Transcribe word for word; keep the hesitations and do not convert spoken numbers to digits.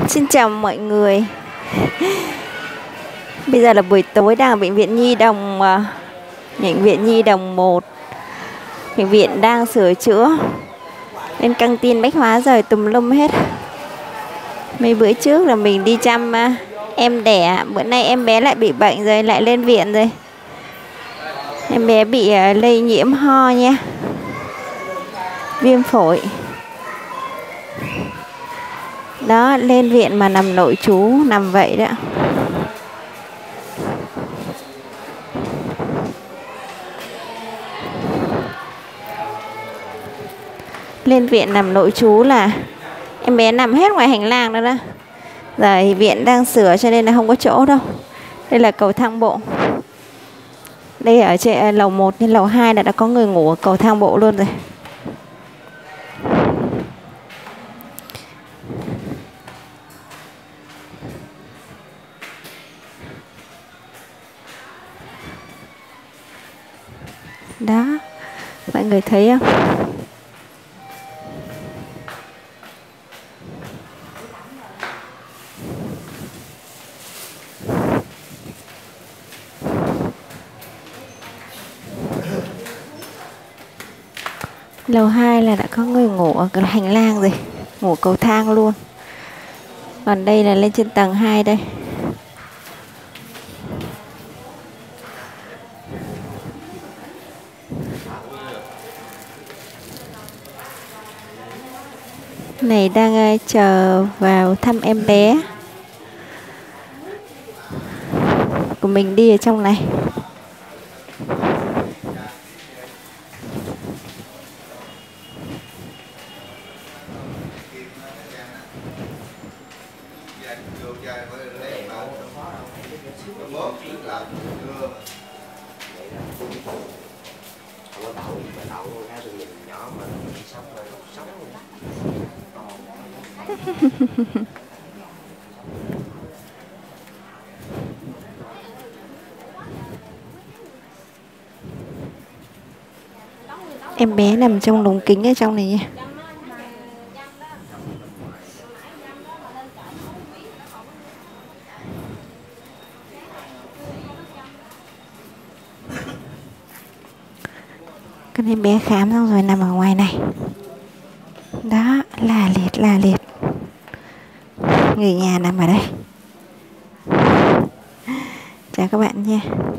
Xin chào mọi người. Bây giờ là buổi tối, đang ở bệnh viện Nhi Đồng, bệnh viện Nhi Đồng một. Bệnh viện đang sửa chữa nên căng tin bách hóa rời tùm lum hết. Mấy bữa trước là mình đi chăm em đẻ, bữa nay em bé lại bị bệnh rồi, lại lên viện rồi. Em bé bị lây nhiễm ho nha, viêm phổi. Đó, lên viện mà nằm nội trú, nằm vậy đó. Lên viện nằm nội trú là em bé nằm hết ngoài hành lang đó đó. Giờ thì viện đang sửa cho nên là không có chỗ đâu. Đây là cầu thang bộ. Đây ở trên lầu một nên lầu hai là đã có người ngủ ở cầu thang bộ luôn rồi. Đó, mọi người thấy không? Lầu hai là đã có người ngủ ở cái hành lang rồi, ngủ cầu thang luôn. Còn đây là lên trên tầng hai đây. Này đang uh, chờ vào thăm em bé của mình đi ở trong này. Em bé nằm trong lồng kính ở trong này nha. Con em bé khám xong rồi nằm ở ngoài này. Đó, là liệt là liệt. Người nhà nằm ở đây. Chào các bạn nha.